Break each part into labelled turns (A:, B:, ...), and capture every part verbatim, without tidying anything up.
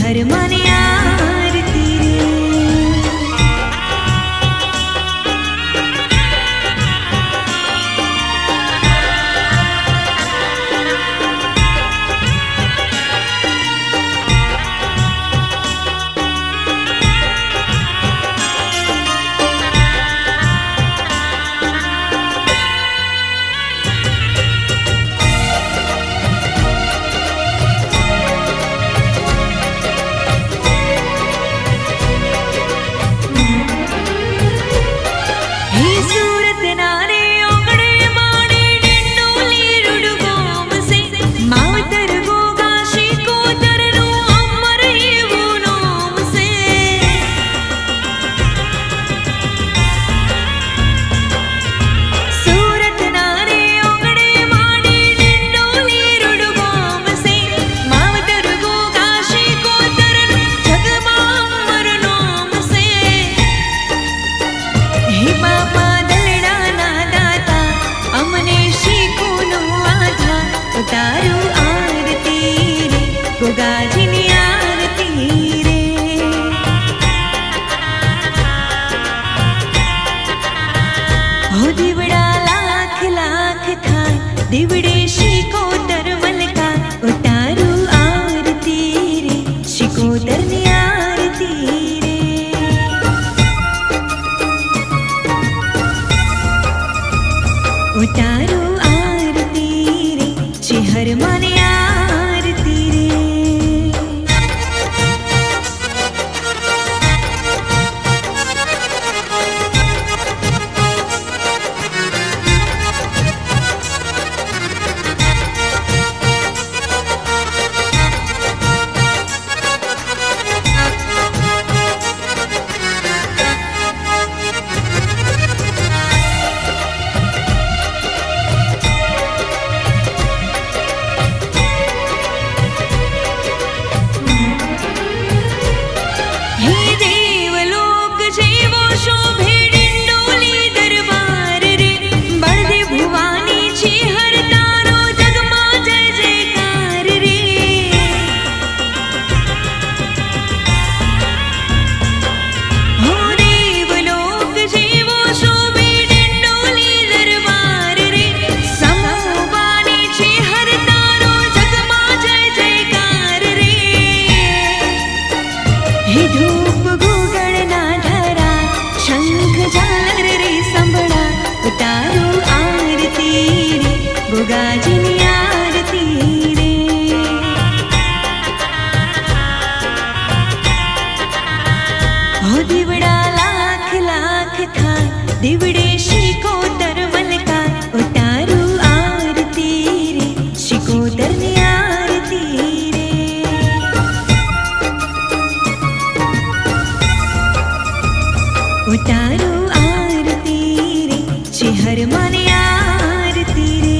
A: हर मन आरती रे। दिवड़े शिकोतर मलका उतारू आरती रे, शिकोतर ने आरती रे। उतारू आरती रे, चिहर माने आरती रे। गाजनी आरती रे। हो दिवड़ा लाख लाख था, दिवड़े शिकोतर मलका उतारू आरती रे, शिकोतर ने आरती रे। उतारू आरती रे, चिहर माने आरती रे।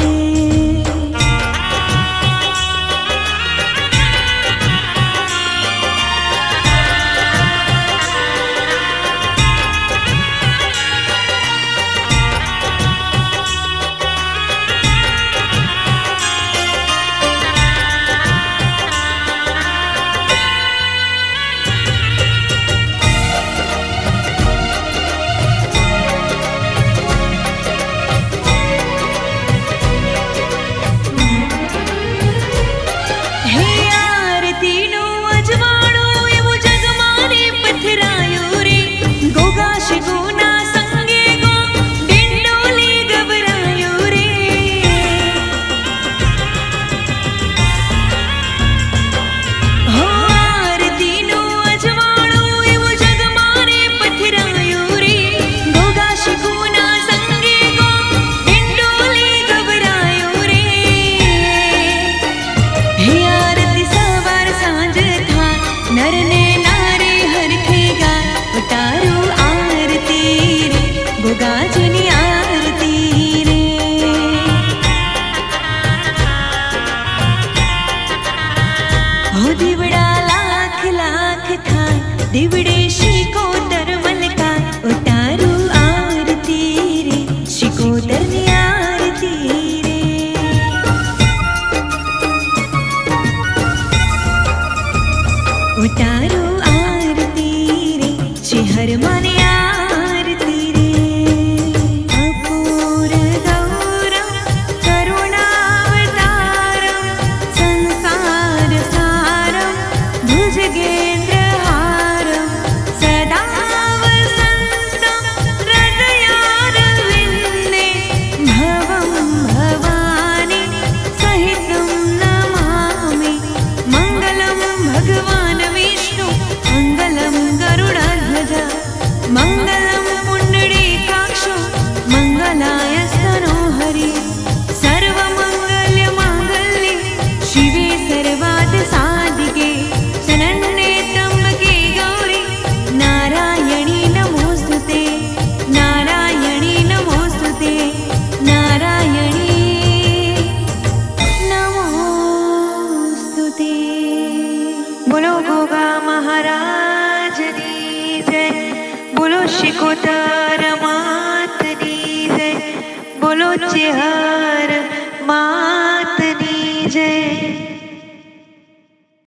A: गाजनी आरती रे। हो दिवड़ा लाख लाख था, दिवड़े शिकोतर मलका उतारू आरती रे, शिकोतर ने आरती रे। उतारू उतारो आरती रे, श्री हर मन आरती रे। अपूर गौरम करुणावतारम, संसार सारम भुजगेन्द्रहारम, सदा वसन्तं हृदयारविन्दे, भवं भवानी सहितं नमामि। मङ्गलं भगवान् विष्णु, मङ्गलं गरुडध्वज, मङ्गलं पुण्डरीकाक्षो, मङ्गलायस्तनो हरि। सर्वमङ्गलमाङ्गल्ये शिवे सर्वार्थसाधिके, शरण्ये त्र्यम्बके गौरी नारायणी नमोस्तुते, नारायणी नमोस्तुते, नारायणी नमोस्तुते। बोलो गोगा महाराज की जय, बोलो शिकोतर मात की जय, बोलो चेहरा